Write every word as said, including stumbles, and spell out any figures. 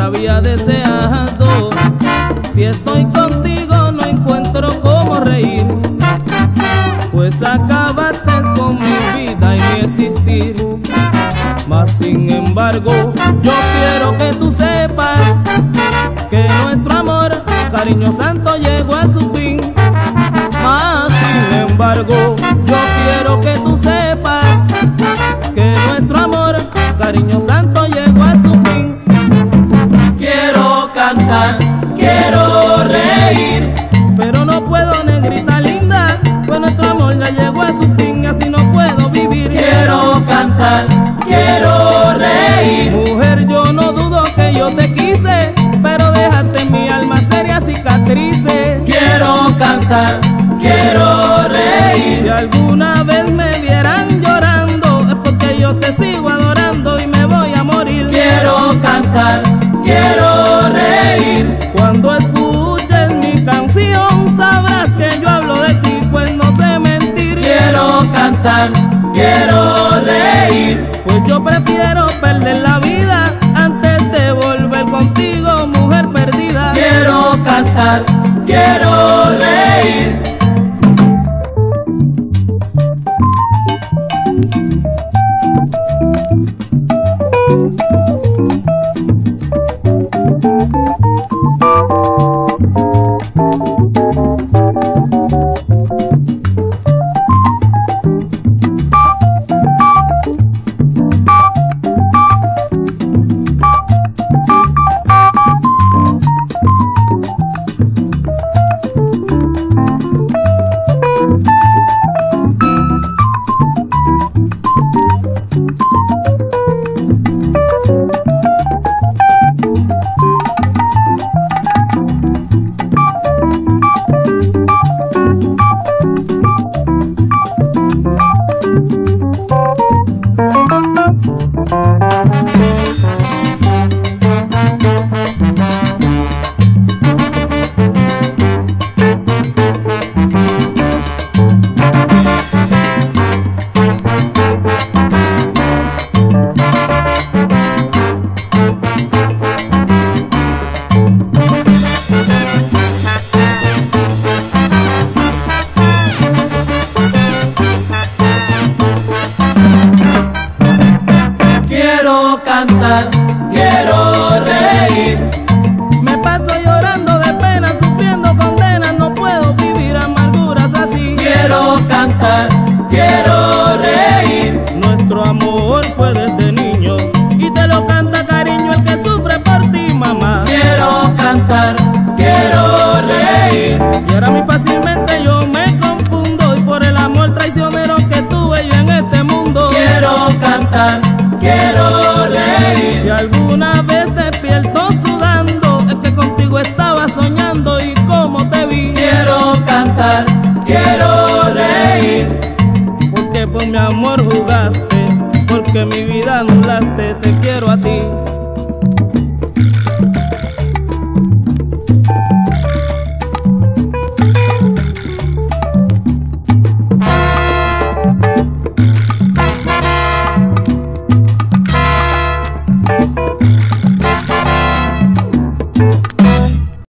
había deseado. Si estoy contigo no encuentro cómo reír, pues acabaste con mi vida y mi existir. Mas sin embargo yo quiero que tú sepas que nuestro amor, cariño santo, llegó a su fin. Mas sin embargo yo quiero que tú sepas que nuestro amor, cariño santo, llegó a su fin. Quiero cantar, quiero reír, pero no puedo, negrita linda, pues nuestro amor ya llegó a su fin, así no puedo vivir. quiero cantar, quiero reír. Mujer, yo no dudo que yo te quise, pero dejaste en mi alma serias cicatrices. Quiero cantar, quiero reír. Si alguna vez me vieran llorando, es porque yo te sigo adorando y me voy a morir. Quiero cantar, quiero reír. Cuando escuches mi canción sabrás que yo hablo de ti, pues no sé mentir. Quiero cantar, quiero reír. Pues yo prefiero perder la vida antes de volver contigo, mujer perdida. Quiero cantar, quiero reír. Quiero cantar, quiero reír. Me paso llorando de pena, sufriendo condenas, no puedo vivir amarguras así. Quiero cantar, quiero reír. Nuestro amor fue desde niño y te lo canta, cariño, el que sufre por ti, mamá. Quiero cantar, quiero reír. Y ahora muy fácilmente yo me confundo, y por el amor traicionero que tuve yo en este mundo. Quiero cantar, quiero reír. Si alguna vez despierto sudando, es que contigo estaba soñando y como te vi. Quiero cantar, quiero reír. Porque por mi amor jugaste, porque mi vida anulaste, te quiero a ti.